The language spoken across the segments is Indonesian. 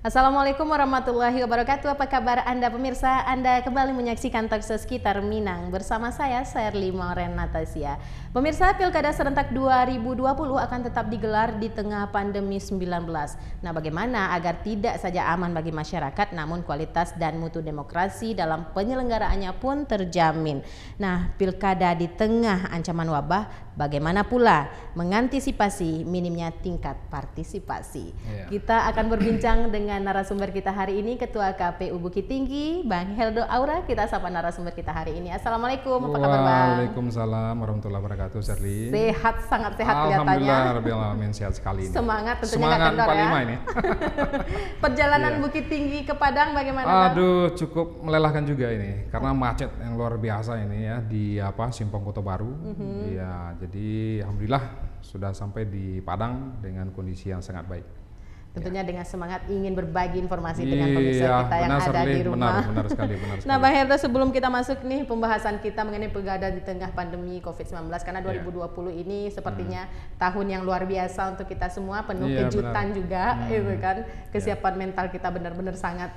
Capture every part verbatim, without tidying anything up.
Assalamualaikum warahmatullahi wabarakatuh. Apa kabar Anda pemirsa? Anda kembali menyaksikan Talkshow Sekitar Minang bersama saya Sherly Mauren Natasha. Pemirsa, Pilkada serentak dua ribu dua puluh akan tetap digelar di tengah pandemi sembilan belas. Nah, bagaimana agar tidak saja aman bagi masyarakat, namun kualitas dan mutu demokrasi dalam penyelenggaraannya pun terjamin. Nah, Pilkada di tengah ancaman wabah, bagaimana pula mengantisipasi minimnya tingkat partisipasi? Yeah. Kita akan berbincang dengan narasumber kita hari ini, Ketua K P U Bukit Tinggi, Bang Heldo Aura. Kita sapa narasumber kita hari ini. Assalamualaikum, apa kabar Bang? Waalaikumsalam warahmatullahi wabarakatuh, Sherly. Sehat, sangat sehat kelihatannya. Alhamdulillah, Rabbil Alamin, sehat sekali ini. Semangat tentunya Semangat nggak kendor ya. ini. Perjalanan yeah. Bukit Tinggi ke Padang bagaimana Bang? Aduh, cukup melelahkan juga ini, karena macet yang luar biasa ini ya di apa Simpang Kota Baru. Mm-hmm. Ya, jadi alhamdulillah sudah sampai di Padang dengan kondisi yang sangat baik. Tentunya ya. Dengan semangat ingin berbagi informasi iya, dengan pemirsa kita yang ada sekali, di rumah. Benar, benar sekali, benar sekali. Nah, Bang Heldo, sebelum kita masuk nih pembahasan kita mengenai pilkada di tengah pandemi covid sembilan belas, karena dua ribu dua puluh ya. Ini sepertinya hmm. tahun yang luar biasa untuk kita semua, penuh ya, kejutan benar. juga, hmm. gitu kan. Kesiapan ya. mental kita benar-benar sangat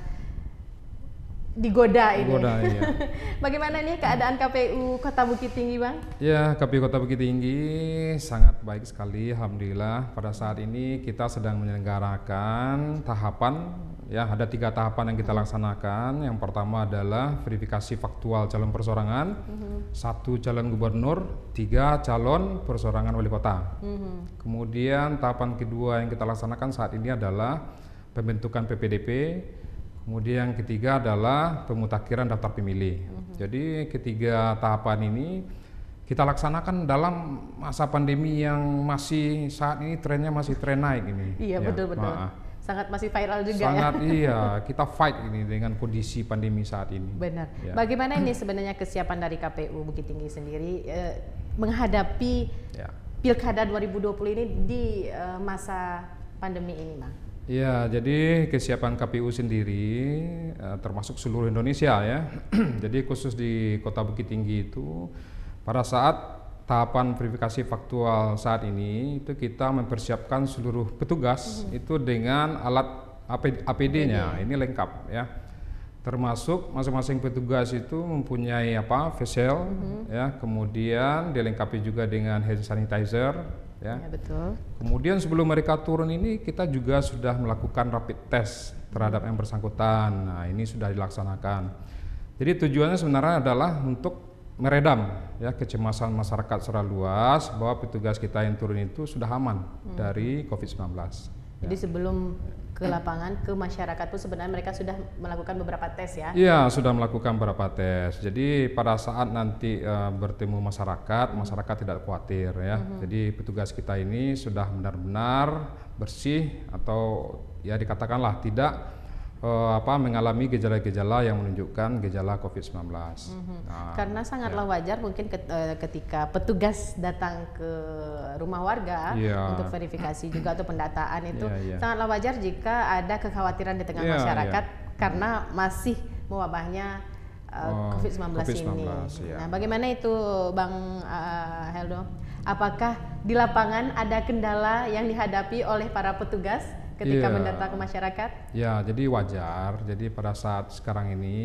digoda ini. Digoda, iya. Bagaimana nih keadaan K P U Kota Bukit Tinggi, Bang? Ya, K P U Kota Bukit Tinggi sangat baik sekali, alhamdulillah. Pada saat ini kita sedang menyelenggarakan tahapan, ya ada tiga tahapan yang kita laksanakan. Yang pertama adalah verifikasi faktual calon perseorangan, uh-huh. satu calon gubernur, tiga calon perseorangan wali kota. Uh-huh. Kemudian tahapan kedua yang kita laksanakan saat ini adalah pembentukan P P D P. Kemudian yang ketiga adalah pemutakhiran daftar pemilih. Uh-huh. Jadi ketiga tahapan ini kita laksanakan dalam masa pandemi yang masih saat ini trennya masih tren naik ini. Iya, ya, betul-betul. Sangat masih viral juga. Sangat ya. Iya, kita fight ini dengan kondisi pandemi saat ini. Benar. Ya. Bagaimana ini sebenarnya kesiapan dari K P U Bukit Tinggi sendiri eh, menghadapi ya. Pilkada dua ribu dua puluh ini di eh, masa pandemi ini, Bang? Ya, jadi kesiapan K P U sendiri uh, termasuk seluruh Indonesia ya. Jadi khusus di Kota Bukit Tinggi itu pada saat tahapan verifikasi faktual saat ini itu kita mempersiapkan seluruh petugas mm-hmm. itu dengan alat A P D-nya ini lengkap ya. Termasuk masing-masing petugas itu mempunyai apa face shield mm-hmm. ya, kemudian dilengkapi juga dengan hand sanitizer. Ya. Ya, betul. Kemudian sebelum mereka turun ini kita juga sudah melakukan rapid test terhadap yang bersangkutan. Nah, ini sudah dilaksanakan. Jadi tujuannya sebenarnya adalah untuk meredam ya kecemasan masyarakat secara luas bahwa petugas kita yang turun itu sudah aman hmm. dari covid sembilan belas. Jadi ya. sebelum ke lapangan, ke masyarakat pun sebenarnya mereka sudah melakukan beberapa tes ya? Iya, sudah melakukan beberapa tes. Jadi pada saat nanti uh, bertemu masyarakat, hmm. masyarakat tidak khawatir ya. Hmm. Jadi petugas kita ini sudah benar-benar bersih atau ya dikatakanlah tidak uh, apa mengalami gejala-gejala yang menunjukkan gejala covid sembilan belas. Hmm. Nah, karena sangatlah ya. wajar mungkin ketika petugas datang ke rumah warga ya. untuk verifikasi juga atau pendataan itu ya, ya. sangatlah wajar jika ada kekhawatiran di tengah ya, masyarakat ya. karena masih mewabahnya uh, oh, covid sembilan belas ini. Ya. Nah, bagaimana itu Bang uh, Heldo? Apakah di lapangan ada kendala yang dihadapi oleh para petugas ketika yeah. mendata ke masyarakat? Ya, jadi wajar. Jadi pada saat sekarang ini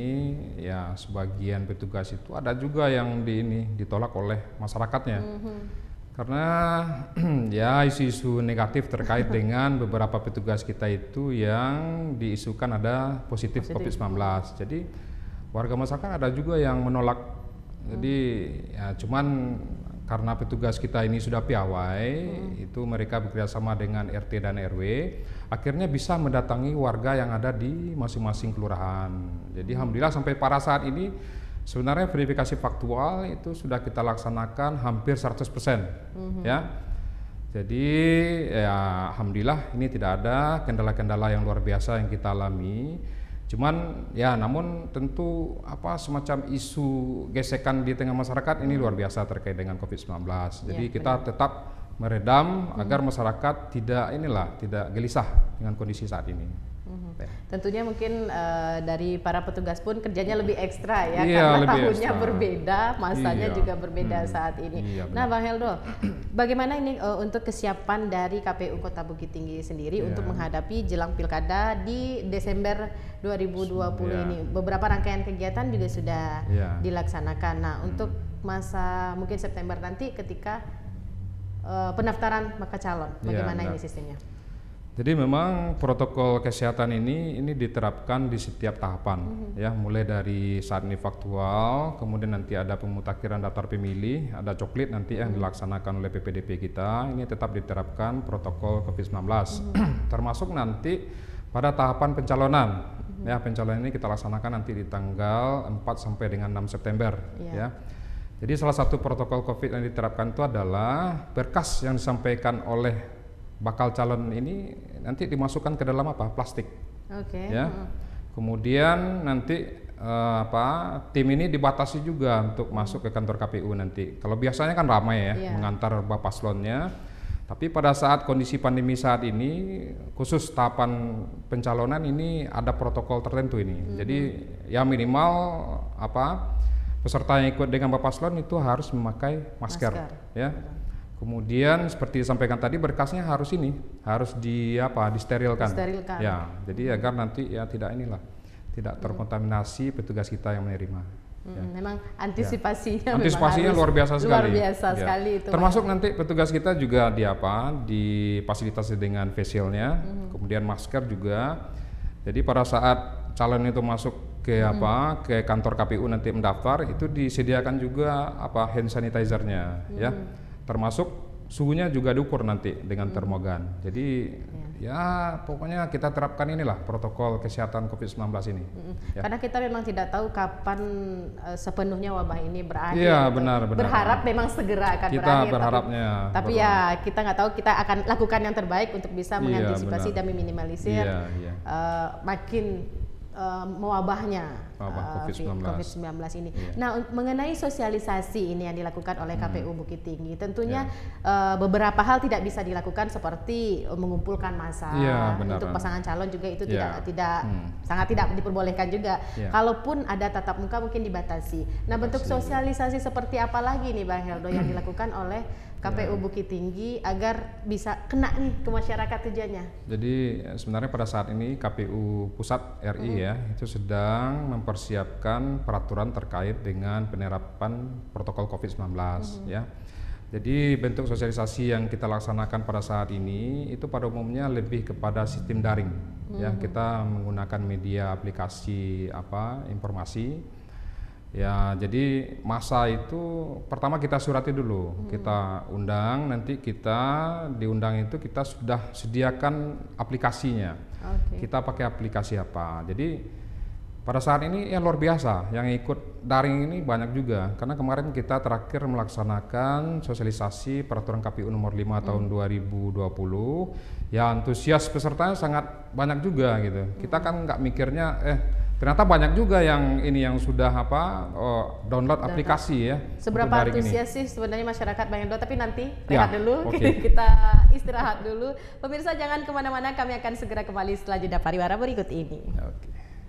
ya sebagian petugas itu ada juga yang di ini ditolak oleh masyarakatnya. Mm-hmm. Karena ya isu-isu negatif terkait dengan beberapa petugas kita itu yang diisukan ada positif, positif. covid sembilan belas. Jadi warga masyarakat ada juga yang menolak. Jadi mm. ya cuman karena petugas kita ini sudah piawai, hmm. itu mereka bekerjasama dengan R T dan R W, akhirnya bisa mendatangi warga yang ada di masing-masing kelurahan. Jadi hmm. alhamdulillah sampai pada saat ini sebenarnya verifikasi faktual itu sudah kita laksanakan hampir seratus persen, hmm. ya. Jadi ya alhamdulillah ini tidak ada kendala-kendala yang luar biasa yang kita alami. Cuman ya namun tentu apa semacam isu gesekan di tengah masyarakat ini luar biasa terkait dengan covid sembilan belas. Jadi ya, kita benar. tetap meredam hmm. agar masyarakat tidak inilah tidak gelisah dengan kondisi saat ini. Hmm. Tentunya mungkin uh, dari para petugas pun kerjanya lebih ekstra ya, iya, karena lebih tahunnya ekstra. berbeda, masanya Iya. juga berbeda hmm. saat ini. Iya, nah Bang Heldo, bagaimana ini uh, untuk kesiapan dari K P U Kota Bukit Tinggi sendiri iya. untuk menghadapi jelang pilkada di Desember dua ribu dua puluh iya. ini? Beberapa rangkaian kegiatan juga sudah iya. dilaksanakan. Nah hmm. untuk masa mungkin September nanti ketika uh, pendaftaran bakal calon, bagaimana iya, ini sistemnya? Jadi memang protokol kesehatan ini ini diterapkan di setiap tahapan, mm-hmm. ya, mulai dari saat ini faktual, kemudian nanti ada pemutakhiran daftar pemilih, ada coklit nanti mm-hmm. yang dilaksanakan oleh P P D P kita, ini tetap diterapkan protokol COVID sembilan belas, mm-hmm. termasuk nanti pada tahapan pencalonan, mm-hmm. ya pencalonan ini kita laksanakan nanti di tanggal empat sampai dengan enam September, yeah. ya. Jadi salah satu protokol COVID yang diterapkan itu adalah berkas yang disampaikan oleh bakal calon ini nanti dimasukkan ke dalam apa plastik, okay. ya. hmm. Kemudian nanti uh, apa tim ini dibatasi juga untuk hmm. masuk ke kantor K P U nanti. Kalau biasanya kan ramai ya yeah. mengantar bapak paslonnya, tapi pada saat kondisi pandemi saat ini khusus tahapan pencalonan ini ada protokol tertentu ini. Hmm. Jadi ya minimal apa peserta yang ikut dengan bapak paslon itu harus memakai masker, masker. ya. Kemudian seperti disampaikan tadi berkasnya harus ini harus di apa disterilkan. Disterilkan. Ya, jadi agar nanti ya tidak inilah tidak terkontaminasi petugas kita yang menerima. Hmm, ya. Memang antisipasinya, ya. antisipasinya memang luar biasa sekali. Luar biasa ya. sekali itu. Termasuk nanti petugas kita juga di apa difasilitasi dengan face shield-nya, hmm. kemudian masker juga. Jadi pada saat calon itu masuk ke hmm. apa ke kantor K P U nanti mendaftar itu disediakan juga apa hand sanitizer-nya, hmm. ya. Termasuk suhunya juga diukur nanti dengan termogan. Jadi ya. ya pokoknya kita terapkan inilah protokol kesehatan COVID sembilan belas ini. Mm-hmm. Ya. Karena kita memang tidak tahu kapan uh, sepenuhnya wabah ini berakhir. Iya benar benar. Berharap memang segera akan kita berakhir. Berharapnya. Tapi, tapi ya kita nggak tahu, kita akan lakukan yang terbaik untuk bisa mengantisipasi iya, dan meminimalisir iya, iya. Uh, makin uh, mewabahnya uh, COVID sembilan belas ini. Iya. Nah, mengenai sosialisasi ini yang dilakukan oleh K P U hmm. Bukit Tinggi, tentunya yeah. uh, beberapa hal tidak bisa dilakukan seperti mengumpulkan massa. Yeah, untuk pasangan calon juga itu yeah. tidak tidak hmm. sangat tidak diperbolehkan juga. Yeah. Kalaupun ada tatap muka mungkin dibatasi. Nah, Batasi. bentuk sosialisasi seperti apa lagi nih Bang Heldo yang dilakukan oleh K P U ya. Bukit Tinggi agar bisa kena nih ke masyarakat tujuannya? Jadi sebenarnya pada saat ini K P U Pusat R I hmm. ya itu sedang mempersiapkan peraturan terkait dengan penerapan protokol COVID sembilan belas hmm. ya. Jadi bentuk sosialisasi yang kita laksanakan pada saat ini itu pada umumnya lebih kepada sistem daring hmm. ya. Kita menggunakan media aplikasi apa informasi. Ya, jadi masa itu pertama kita surati dulu, hmm. kita undang, nanti kita diundang itu kita sudah sediakan aplikasinya. Okay. Kita pakai aplikasi apa? Jadi pada saat ini ya luar biasa, yang ikut daring ini banyak juga. Karena kemarin kita terakhir melaksanakan sosialisasi peraturan K P U nomor lima hmm. tahun dua ribu dua puluh. Ya antusias pesertanya sangat banyak juga gitu. Hmm. Kita kan nggak mikirnya eh ternyata banyak juga yang ini yang sudah apa oh, download Dan aplikasi ya. Seberapa antusias sih sebenarnya masyarakat Bang Heldo? Tapi nanti rehat ya, dulu, okay. kita istirahat dulu. Pemirsa jangan kemana-mana, kami akan segera kembali setelah jeda pariwara berikut ini. Okay.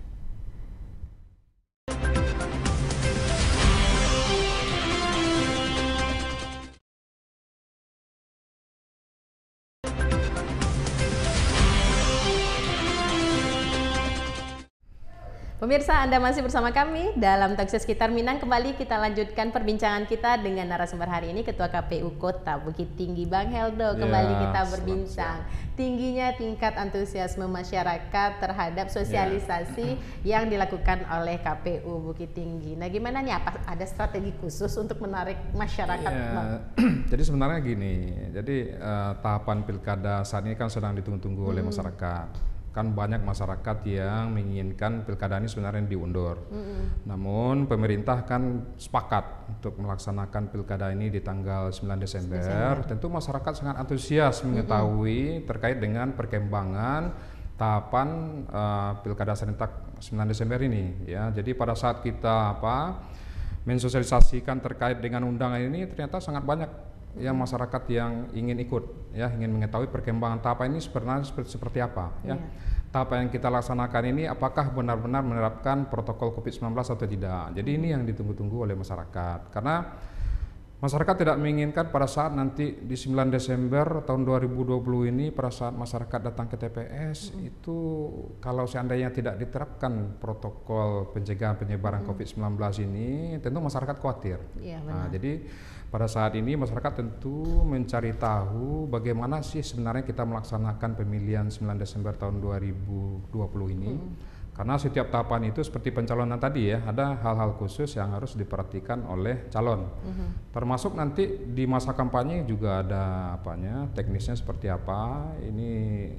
Pemirsa, Anda masih bersama kami dalam Talkshow Sekitar Minang. Kembali kita lanjutkan perbincangan kita dengan narasumber hari ini, Ketua K P U Kota Bukit Tinggi, Bang Heldo. Kembali ya, kita berbincang siap. Tingginya tingkat antusiasme masyarakat terhadap sosialisasi ya. yang dilakukan oleh K P U Bukit Tinggi. Nah, gimana nih, apa ada strategi khusus untuk menarik masyarakat, ya. Bang? Jadi sebenarnya gini, jadi uh, tahapan pilkada saat ini kan sedang ditunggu-tunggu hmm. oleh masyarakat. Kan banyak masyarakat yang menginginkan pilkada ini sebenarnya diundur. Mm-hmm. Namun pemerintah kan sepakat untuk melaksanakan pilkada ini di tanggal sembilan Desember. Desember. Tentu masyarakat sangat antusias mengetahui mm-hmm. terkait dengan perkembangan tahapan uh, pilkada serentak sembilan Desember ini. Ya, jadi pada saat kita apa mensosialisasikan terkait dengan undangan ini ternyata sangat banyak ya masyarakat yang ingin ikut ya ingin mengetahui perkembangan tahapan ini sebenarnya seperti, seperti apa ya. Yeah. tahap yang kita laksanakan ini apakah benar-benar menerapkan protokol covid sembilan belas atau tidak. Jadi ini yang ditunggu-tunggu oleh masyarakat. Karena masyarakat tidak menginginkan pada saat nanti di sembilan Desember tahun dua ribu dua puluh ini pada saat masyarakat datang ke T P S mm-hmm. itu kalau seandainya tidak diterapkan protokol pencegahan penyebaran mm-hmm. covid sembilan belas ini tentu masyarakat khawatir. Ya, nah, jadi pada saat ini masyarakat tentu mencari tahu bagaimana sih sebenarnya kita melaksanakan pemilihan sembilan Desember tahun dua ribu dua puluh ini. Mm-hmm. Karena setiap tahapan itu seperti pencalonan tadi ya, ada hal-hal khusus yang harus diperhatikan oleh calon. Mm-hmm. Termasuk nanti di masa kampanye juga ada apanya, teknisnya seperti apa. Ini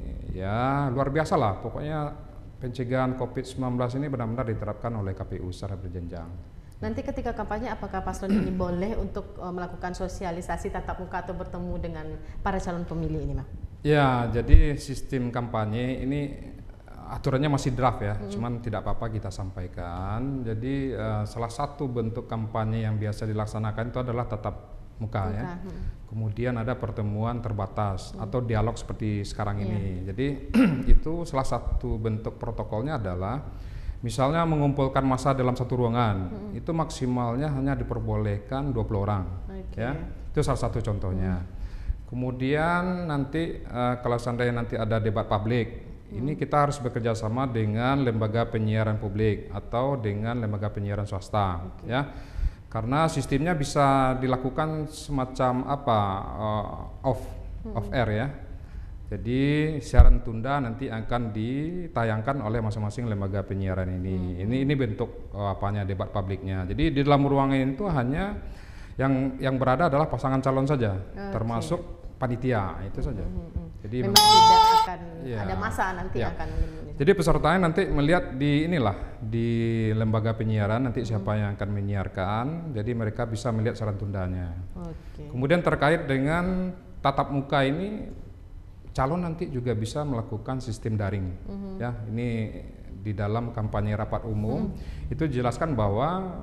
ya luar biasa lah, pokoknya pencegahan covid sembilan belas ini benar-benar diterapkan oleh K P U secara berjenjang. Nanti ketika kampanye apakah paslon ini boleh untuk uh, melakukan sosialisasi tatap muka atau bertemu dengan para calon pemilih ini, Mak? Ya, jadi sistem kampanye ini aturannya masih draft ya, hmm. cuman tidak apa-apa kita sampaikan. Jadi uh, salah satu bentuk kampanye yang biasa dilaksanakan itu adalah tatap muka, muka. ya. Hmm. Kemudian ada pertemuan terbatas hmm. atau dialog seperti sekarang yeah. ini. Jadi itu salah satu bentuk protokolnya adalah misalnya mengumpulkan massa dalam satu ruangan, hmm. itu maksimalnya hanya diperbolehkan dua puluh orang. Okay. Ya. Itu salah satu contohnya. Hmm. Kemudian nanti uh, kalau seandainya nanti ada debat publik, ini kita harus bekerja sama dengan lembaga penyiaran publik atau dengan lembaga penyiaran swasta, okay. ya. Karena sistemnya bisa dilakukan semacam apa uh, off hmm. off air ya. Jadi siaran tunda nanti akan ditayangkan oleh masing-masing lembaga penyiaran ini. Hmm. Ini ini bentuk uh, apanya debat publiknya. Jadi di dalam ruangan itu hanya yang yang berada adalah pasangan calon saja, okay. termasuk panitia itu saja. Hmm, hmm. Jadi memang tidak akan ya, ada masa nanti ya. akan. Jadi pesertanya nanti melihat di inilah di lembaga penyiaran nanti hmm. siapa yang akan menyiarkan. Jadi mereka bisa melihat siaran tundanya. Okay. Kemudian terkait dengan tatap muka ini, calon nanti juga bisa melakukan sistem daring. Hmm. Ya, ini di dalam kampanye rapat umum hmm. itu dijelaskan bahwa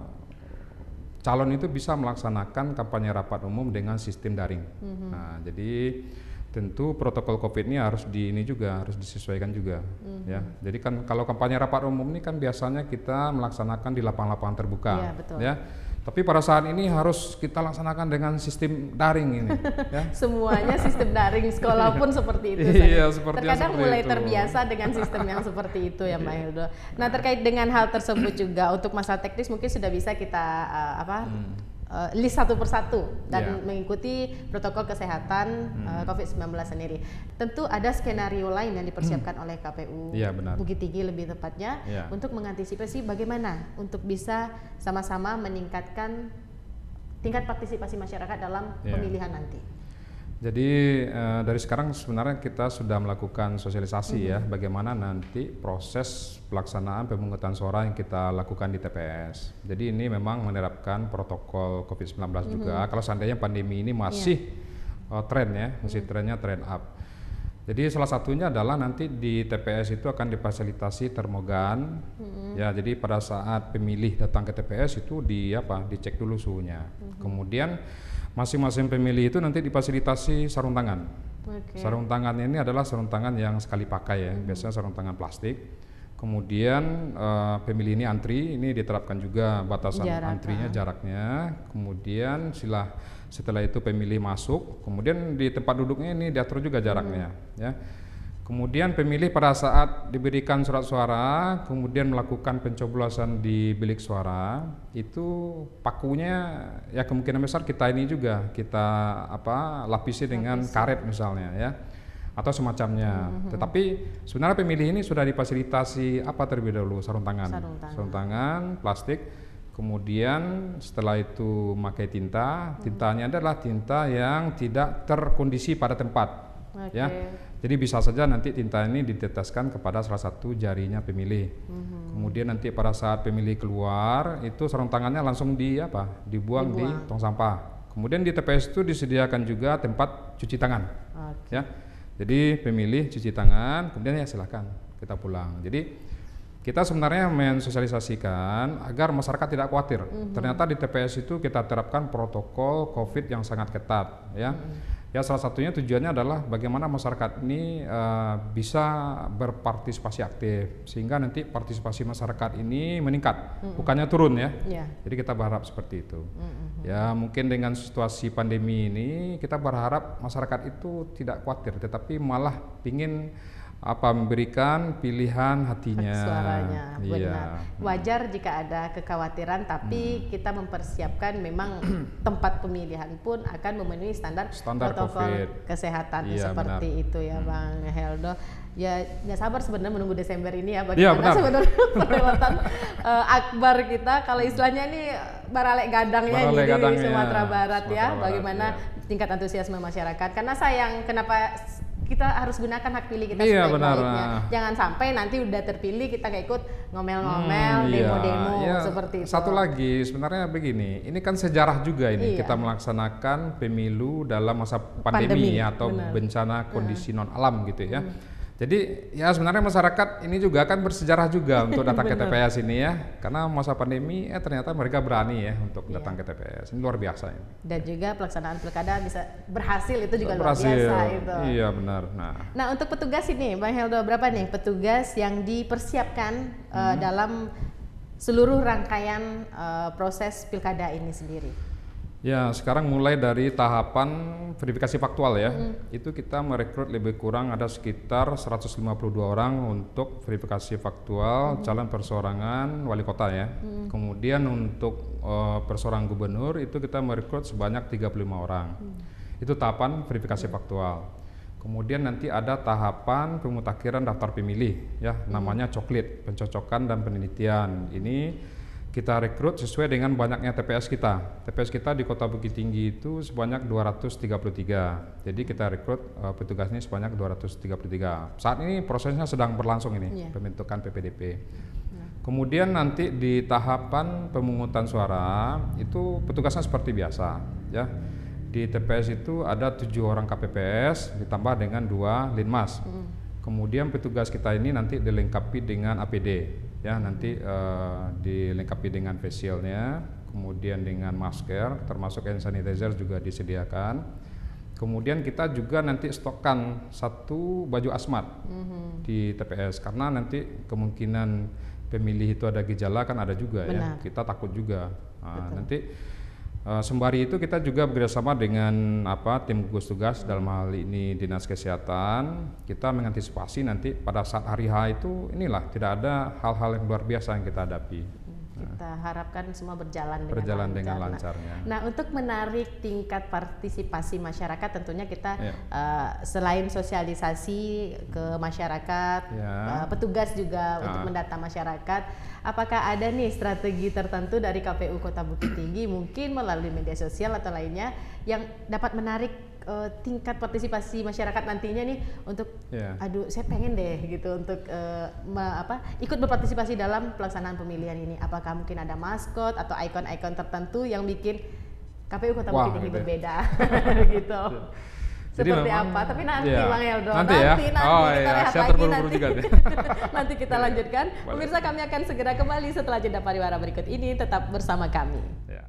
calon itu bisa melaksanakan kampanye rapat umum dengan sistem daring. Mm-hmm. Nah, jadi tentu protokol COVID ini harus di ini juga harus disesuaikan juga, mm-hmm. ya. Jadi kan kalau kampanye rapat umum ini kan biasanya kita melaksanakan di lapangan-lapangan terbuka, yeah, betul. ya. Tapi pada saat ini harus kita laksanakan dengan sistem daring ini. Ya. Semuanya sistem daring, sekolah pun seperti itu. Iya, seperti Terkadang seperti mulai itu. terbiasa dengan sistem yang seperti itu ya, Mbak Hildo. Nah, terkait dengan hal tersebut juga untuk masalah teknis mungkin sudah bisa kita uh, apa hmm. uh, list satu persatu dan yeah. mengikuti protokol kesehatan hmm. uh, covid sembilan belas sendiri. Tentu ada skenario lain yang dipersiapkan hmm. oleh K P U yeah, Bukit Tinggi lebih tepatnya yeah. untuk mengantisipasi bagaimana untuk bisa sama-sama meningkatkan tingkat partisipasi masyarakat dalam yeah. pemilihan nanti. Jadi uh, dari sekarang sebenarnya kita sudah melakukan sosialisasi mm-hmm. ya bagaimana nanti proses pelaksanaan pemungutan suara yang kita lakukan di T P S. Jadi ini memang menerapkan protokol covid sembilan belas mm-hmm. juga. Kalau seandainya pandemi ini masih yeah. uh, tren ya, masih mm-hmm. trennya trend up. Jadi salah satunya adalah nanti di T P S itu akan difasilitasi termogan. Mm-hmm. Ya, jadi pada saat pemilih datang ke T P S itu di apa? Dicek dulu suhunya. Mm-hmm. Kemudian masing-masing pemilih itu nanti difasilitasi sarung tangan. Okay. Sarung tangan ini adalah sarung tangan yang sekali pakai ya, hmm. biasanya sarung tangan plastik. Kemudian uh, pemilih ini antri, ini diterapkan juga batasan Jarak, antrinya, ah. jaraknya. Kemudian silah setelah itu pemilih masuk, kemudian di tempat duduknya ini diatur juga jaraknya. Hmm. Ya. Kemudian pemilih pada saat diberikan surat suara, kemudian melakukan pencoblosan di bilik suara, itu pakunya ya kemungkinan besar kita ini juga kita apa lapisi dengan Lapisi. karet misalnya ya, atau semacamnya. Mm-hmm. Tetapi sebenarnya pemilih ini sudah difasilitasi apa terlebih dahulu sarung tangan, sarung tangan, sarung tangan plastik. Kemudian setelah itu memakai tinta, mm-hmm. tintanya adalah tinta yang tidak terkondisi pada tempat. Okay. Ya, jadi bisa saja nanti tinta ini diteteskan kepada salah satu jarinya pemilih. Mm-hmm. Kemudian nanti pada saat pemilih keluar itu sarung tangannya langsung di apa? Dibuang, Dibuang. di tong sampah. Kemudian di T P S itu disediakan juga tempat cuci tangan. Okay. Ya, jadi pemilih cuci tangan, kemudian ya silakan kita pulang. Jadi kita sebenarnya mensosialisasikan agar masyarakat tidak khawatir. Mm-hmm. Ternyata di T P S itu kita terapkan protokol COVID yang sangat ketat. Ya. Mm-hmm. Ya salah satunya tujuannya adalah bagaimana masyarakat ini uh, bisa berpartisipasi aktif sehingga nanti partisipasi masyarakat ini meningkat, mm-hmm. bukannya turun ya. Yeah. Jadi kita berharap seperti itu. Mm-hmm. Ya mungkin dengan situasi pandemi ini kita berharap masyarakat itu tidak khawatir, tetapi malah ingin apa memberikan pilihan hatinya. Hak suaranya, benar. Iya. Wajar jika ada kekhawatiran, tapi hmm. kita mempersiapkan memang tempat pemilihan pun akan memenuhi standar, standar protokol COVID. Kesehatan Iya, seperti benar. itu ya, hmm. Bang Heldo. Ya nggak sabar sebenarnya menunggu Desember ini ya, Iya, bagaimana sebenarnya perlewatan uh, akbar kita. Kalau istilahnya ini baralek gadangnya baralek di gadangnya, Sumatera Barat Sumatera ya, Barat, bagaimana ya. tingkat antusiasme masyarakat. Karena sayang kenapa kita harus gunakan hak pilih kita iya, sebaik-baiknya. Jangan sampai nanti udah terpilih kita nggak ikut ngomel-ngomel, hmm, demo-demo iya, seperti itu. Satu lagi sebenarnya begini, ini kan sejarah juga ini iya. kita melaksanakan pemilu dalam masa pandemi, pandemi atau benar. bencana kondisi non alam gitu ya. Hmm. Jadi ya sebenarnya masyarakat ini juga kan bersejarah juga untuk datang ke T P S ini ya, karena masa pandemi eh ternyata mereka berani ya untuk iya. datang ke T P S, ini luar biasa ini. Dan juga pelaksanaan pilkada bisa berhasil itu juga berhasil. luar biasa itu. Iya benar. Nah, nah untuk petugas ini, Bang Heldo, berapa nih petugas yang dipersiapkan hmm. uh, dalam seluruh rangkaian uh, proses pilkada ini sendiri? Ya, sekarang mulai dari tahapan verifikasi faktual ya, mm. itu kita merekrut lebih kurang ada sekitar seratus lima puluh dua orang untuk verifikasi faktual mm. calon perseorangan wali kota ya. Mm. Kemudian untuk uh, perseorangan gubernur itu kita merekrut sebanyak tiga puluh lima orang. Mm. Itu tahapan verifikasi mm. faktual. Kemudian nanti ada tahapan pemutakhiran daftar pemilih ya, mm. namanya coklit, pencocokan dan penelitian. Ini kita rekrut sesuai dengan banyaknya T P S kita. T P S kita di Kota Bukit Tinggi itu sebanyak dua ratus tiga puluh tiga. Jadi kita rekrut uh, petugas ini sebanyak dua ratus tiga puluh tiga. Saat ini prosesnya sedang berlangsung ini, yeah. pembentukan P P D P. Yeah. Kemudian nanti di tahapan pemungutan suara itu petugasnya seperti biasa, ya. Di T P S itu ada tujuh orang K P P S ditambah dengan dua linmas. Mm. Kemudian petugas kita ini nanti dilengkapi dengan A P D. Ya nanti uh, dilengkapi dengan face shieldnya, kemudian dengan masker, termasuk hand sanitizer juga disediakan. Kemudian kita juga nanti stokkan satu baju asmat mm-hmm. di T P S karena nanti kemungkinan pemilih itu ada gejala kan ada juga. Benar. Ya. Kita takut juga. Nah, nanti uh, sembari itu kita juga bekerjasama dengan apa tim gugus tugas dalam hal ini Dinas Kesehatan. Kita mengantisipasi nanti pada saat hari H itu inilah tidak ada hal-hal yang luar biasa yang kita hadapi. Kita harapkan semua berjalan, berjalan dengan, dengan lancar. lancarnya. Nah, untuk menarik tingkat partisipasi masyarakat, tentunya kita ya. uh, selain sosialisasi ke masyarakat, ya. uh, petugas juga nah. untuk mendata masyarakat. Apakah ada nih strategi tertentu dari K P U Kota Bukit Tinggi, mungkin melalui media sosial atau lainnya, yang dapat menarik uh, tingkat partisipasi masyarakat nantinya nih untuk, yeah. aduh, saya pengen deh gitu untuk uh, me, apa, ikut berpartisipasi dalam pelaksanaan pemilihan ini. Apakah mungkin ada maskot atau ikon-ikon tertentu yang bikin K P U Kota Bukit Tinggi berbeda gitu. Jadi seperti memang, apa, tapi nanti ya. Bang Heldo, nanti, nanti, ya? nanti, oh, kita iya. rehat Siap lagi nanti, juga nanti kita lanjutkan. Boleh. Pemirsa, kami akan segera kembali setelah jeda pariwara berikut ini, tetap bersama kami. Ya.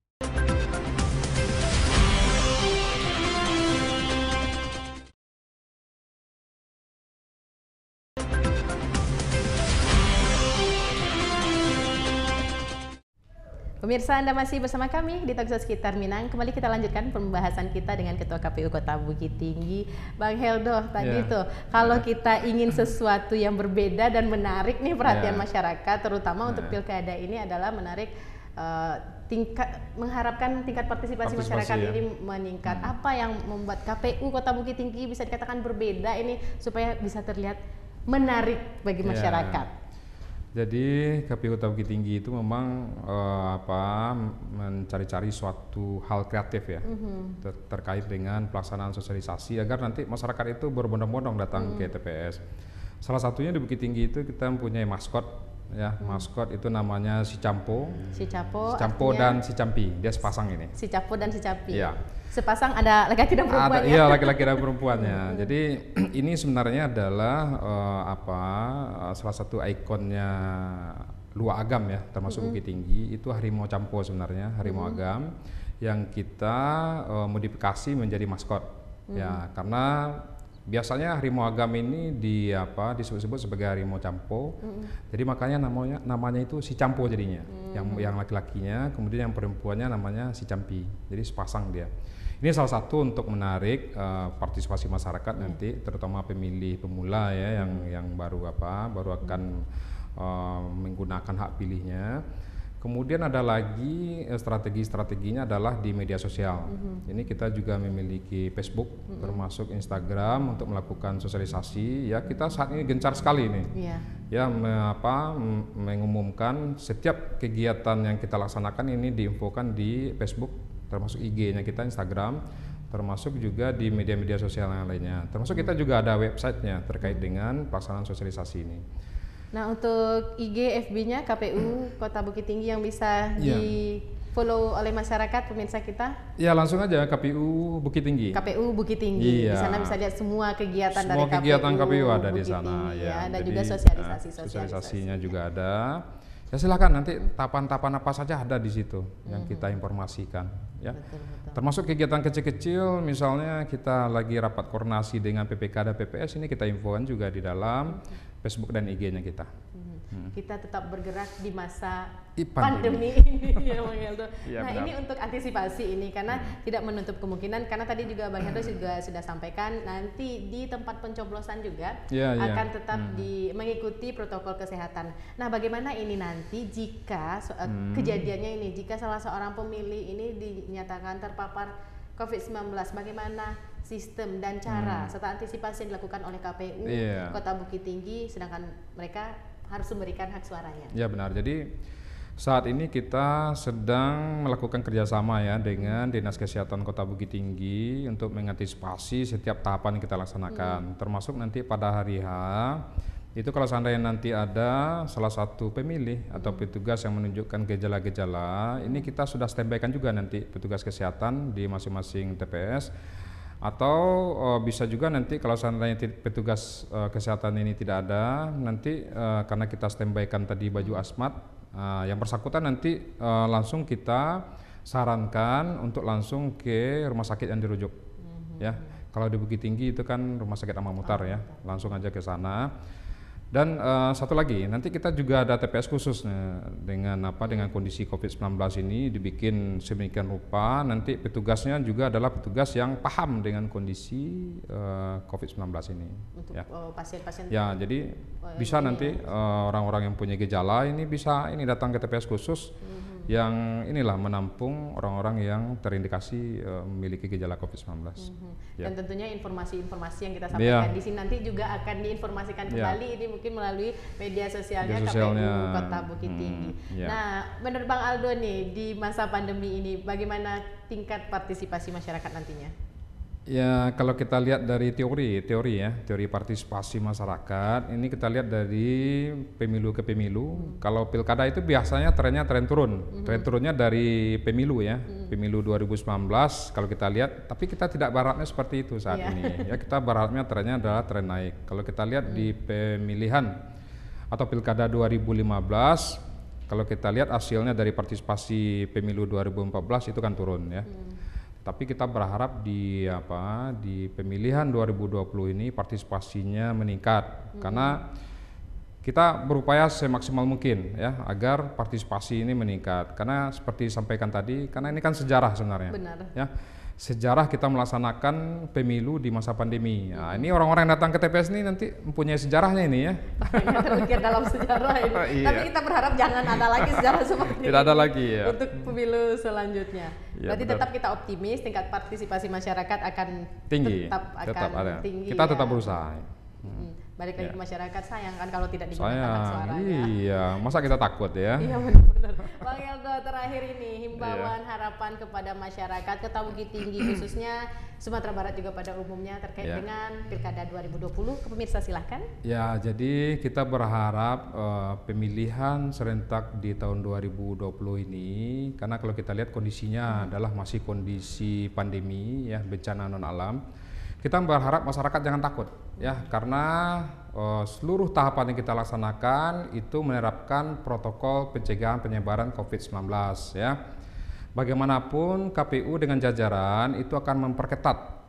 Pemirsa, Anda masih bersama kami di Talkshow Sekitar Minang. Kembali kita lanjutkan pembahasan kita dengan Ketua K P U Kota Bukit Tinggi, Bang Heldo. Tadi yeah. tuh, kalau kita ingin sesuatu yang berbeda dan menarik nih perhatian yeah. masyarakat, terutama yeah. untuk pilkada ini adalah menarik uh, tingkat, mengharapkan tingkat partisipasi, partisipasi masyarakat ya. ini meningkat. Hmm. Apa yang membuat K P U Kota Bukit Tinggi bisa dikatakan berbeda ini supaya bisa terlihat menarik bagi masyarakat? Yeah. Jadi K P U Kota Bukit Tinggi itu memang uh, apa mencari-cari suatu hal kreatif ya mm-hmm. ter terkait dengan pelaksanaan sosialisasi agar nanti masyarakat itu berbondong-bondong datang mm. ke T P S. Salah satunya di Bukit Tinggi itu kita mempunyai maskot ya, mm. maskot itu namanya si Campo. Si Capo. Si Campo dan si Campi, dia sepasang ini. Si Capo dan si Campi. Ya. Sepasang ada laki-laki dan perempuannya. Ada, iya, laki-laki dan perempuannya. Jadi ini sebenarnya adalah uh, apa uh, salah satu ikonnya Lua Agam ya, termasuk mm-hmm. Bukit Tinggi, itu harimau Campo sebenarnya, harimau mm-hmm. Agam yang kita uh, modifikasi menjadi maskot. Hmm. Ya, karena biasanya harimau agam ini di apa disebut-sebut sebagai harimau campo. Hmm. Jadi makanya namanya namanya itu si campo jadinya. Hmm. Yang yang laki-lakinya, kemudian yang perempuannya namanya si campi. Jadi sepasang dia. Ini salah satu untuk menarik uh, partisipasi masyarakat hmm. nanti, terutama pemilih pemula ya yang yang baru apa baru akan uh, menggunakan hak pilihnya. Kemudian ada lagi strategi-strateginya adalah di media sosial. Mm-hmm. Ini kita juga memiliki Facebook, mm-hmm. termasuk Instagram untuk melakukan sosialisasi. Ya kita saat ini gencar sekali nih, yeah. ya me, apa, mengumumkan setiap kegiatan yang kita laksanakan ini diinfokan di Facebook, termasuk I G-nya kita, Instagram, termasuk juga di media-media sosial yang lainnya. Termasuk kita juga ada websitenya terkait dengan pelaksanaan sosialisasi ini. Nah untuk I G F B-nya K P U Kota Bukit Tinggi yang bisa ya. di follow oleh masyarakat pemirsa kita? Ya langsung aja K P U Bukit Tinggi. K P U Bukit Tinggi. Iya. Di sana bisa lihat semua kegiatan semua dari kegiatan K P U, K P U ada Bukit di sana. Tinggi, ya. ya. Dan Jadi, juga sosialisasi, uh, sosialisasinya sosialisasi juga ada. Ya silakan nanti tahapan-tahapan apa saja ada di situ mm-hmm. yang kita informasikan. Ya. Betul, betul. Termasuk kegiatan kecil-kecil, misalnya kita lagi rapat koordinasi dengan P P K dan P P S ini kita infokan juga di dalam mm-hmm. Facebook dan I G-nya kita. Mm-hmm. Hmm. Kita tetap bergerak di masa I pandemi, pandemi ini ya Bang Heldo. Ya, nah benar. ini untuk antisipasi ini karena hmm. tidak menutup kemungkinan karena tadi juga Bang Heldo juga sudah sampaikan nanti di tempat pencoblosan juga ya, akan ya. tetap hmm. di mengikuti protokol kesehatan. Nah bagaimana ini nanti jika so, hmm. kejadiannya ini jika salah seorang pemilih ini dinyatakan terpapar covid sembilan belas, bagaimana sistem dan cara hmm. serta antisipasi yang dilakukan oleh K P U yeah. Kota Bukit Tinggi sedangkan mereka harus memberikan hak suaranya. Ya benar. Jadi saat ini kita sedang melakukan kerjasama ya dengan Dinas Kesehatan Kota Bukit Tinggi untuk mengantisipasi setiap tahapan yang kita laksanakan. Hmm. Termasuk nanti pada hari H itu kalau seandainya nanti ada salah satu pemilih hmm. atau petugas yang menunjukkan gejala-gejala, hmm. ini kita sudah standby-kan juga nanti petugas kesehatan di masing-masing T P S. Atau uh, bisa juga nanti kalau seandainya petugas uh, kesehatan ini tidak ada, nanti uh, karena kita standby-kan tadi baju asmat, uh, yang bersangkutan nanti uh, langsung kita sarankan untuk langsung ke rumah sakit yang dirujuk. Mm-hmm. Ya, kalau di Bukit Tinggi itu kan rumah sakit Amang Mutar oh, ya, langsung aja ke sana. Dan uh, satu lagi, nanti kita juga ada T P S khusus nih, dengan apa dengan kondisi covid sembilan belas ini dibikin sedemikian rupa. Nanti petugasnya juga adalah petugas yang paham dengan kondisi uh, covid sembilan belas ini. Untuk ya. uh, pasien-pasien. Ya, jadi oh, bisa nanti uh, orang-orang yang punya gejala ini bisa ini datang ke T P S khusus. Mm-hmm. Yang inilah menampung orang-orang yang terindikasi uh, memiliki gejala covid sembilan belas. Mm-hmm. Ya. Dan tentunya informasi-informasi yang kita sampaikan ya. di sini nanti juga akan diinformasikan kembali ya. Ini mungkin melalui media sosialnya media K P U Kota Bukit Tinggi. Hmm, ya. Nah, menurut Bang Aldo nih di masa pandemi ini bagaimana tingkat partisipasi masyarakat nantinya? Ya kalau kita lihat dari teori, teori ya, teori partisipasi masyarakat, ini kita lihat dari pemilu ke pemilu. Hmm. Kalau pilkada itu biasanya trennya tren turun, hmm. tren turunnya dari pemilu ya, hmm. pemilu dua ribu sembilan belas kalau kita lihat, tapi kita tidak berharapnya seperti itu saat yeah. ini. Ya kita berharapnya trennya adalah tren naik. Kalau kita lihat hmm. di pemilihan atau pilkada dua ribu lima belas, kalau kita lihat hasilnya dari partisipasi pemilu dua ribu empat belas itu kan turun ya. Hmm. Tapi kita berharap di apa di pemilihan dua ribu dua puluh ini partisipasinya meningkat hmm. karena kita berupaya semaksimal mungkin ya agar partisipasi ini meningkat karena seperti disampaikan tadi karena ini kan sejarah sebenarnya. Benar. Ya. Sejarah kita melaksanakan pemilu di masa pandemi. Nah, ini orang-orang yang datang ke T P S ini nanti mempunyai sejarahnya ini ya. Terukir dalam sejarah ini. Iya. Tapi kita berharap jangan ada lagi sejarah seperti ini. Tidak ada lagi ya. Untuk pemilu selanjutnya. Ya, Berarti benar. tetap kita optimis tingkat partisipasi masyarakat akan tinggi. Tetap akan tetap ada. tinggi. Kita ya. tetap berusaha. Hmm. Balik lagi Ya. ke masyarakat, sayang kan kalau tidak digunakan Sayang, suaranya. iya, masa kita takut ya? Iya benar-benar. Bang Heldo terakhir ini himbauan harapan kepada masyarakat Kota Bukit Tinggi khususnya Sumatera Barat juga pada umumnya terkait Ya. dengan Pilkada dua ribu dua puluh. Pemirsa silahkan. Ya, jadi kita berharap uh, pemilihan serentak di tahun dua ribu dua puluh ini, karena kalau kita lihat kondisinya hmm. adalah masih kondisi pandemi ya, bencana non alam. Kita berharap masyarakat jangan takut ya, karena uh, seluruh tahapan yang kita laksanakan itu menerapkan protokol pencegahan penyebaran covid sembilan belas ya. Bagaimanapun K P U dengan jajaran itu akan memperketat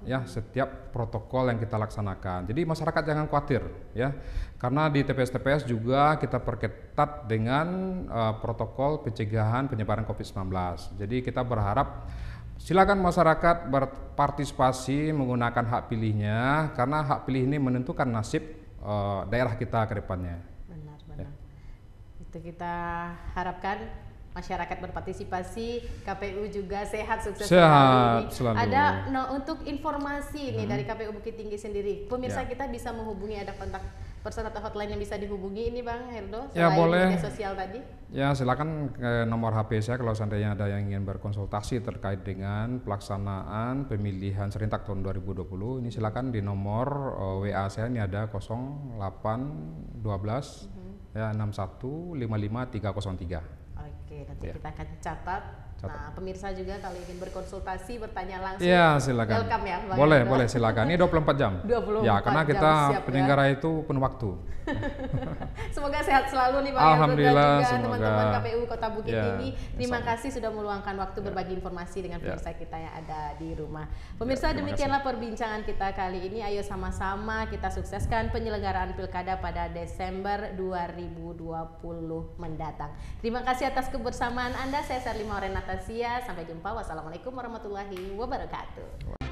ya setiap protokol yang kita laksanakan. Jadi masyarakat jangan khawatir ya, karena di T P S-T P S juga kita perketat dengan uh, protokol pencegahan penyebaran COVID sembilan belas. Jadi kita berharap silakan masyarakat berpartisipasi menggunakan hak pilihnya, karena hak pilih ini menentukan nasib uh, daerah kita ke depannya. Benar, benar. Ya. Itu kita harapkan masyarakat berpartisipasi, K P U juga sehat, sukses sehat ini. Selalu. Ada nah, untuk informasi hmm. nih dari K P U Bukit Tinggi sendiri, pemirsa ya. Kita bisa menghubungi, ada kontak person atau hotline yang bisa dihubungi ini Bang Herdo, ya, selain boleh. Media sosial tadi? Ya silakan ke nomor H P saya kalau seandainya ada yang ingin berkonsultasi terkait dengan pelaksanaan pemilihan serentak tahun dua ribu dua puluh. Ini silakan di nomor uh, W A saya, ini ada nol delapan satu dua hmm. ya enam satu lima lima tiga nol tiga. Oke, nanti ya. Kita akan catat. Catat. Nah, pemirsa juga kalau ingin berkonsultasi, bertanya langsung. Iya, silakan. Welcome ya, Bang boleh, Herdo. boleh silakan. Ini dua puluh empat jam. dua puluh empat ya, karena kita siap, penyelenggara ya. Itu penuh waktu. Semoga sehat selalu nih Bang Herdo Alhamdulillah, dan juga semoga. teman-teman K P U Kota Bukit ya, Tinggi. Terima sama. kasih sudah meluangkan waktu ya. Berbagi informasi dengan pemirsa ya. Kita yang ada di rumah. Pemirsa, ya, demikianlah kasih. Perbincangan kita kali ini. Ayo sama-sama kita sukseskan penyelenggaraan Pilkada pada Desember dua ribu dua puluh mendatang. Terima kasih atas kebersamaan Anda. Saya Sherly Mauren Natasia. Sampai jumpa. Wassalamualaikum warahmatullahi wabarakatuh.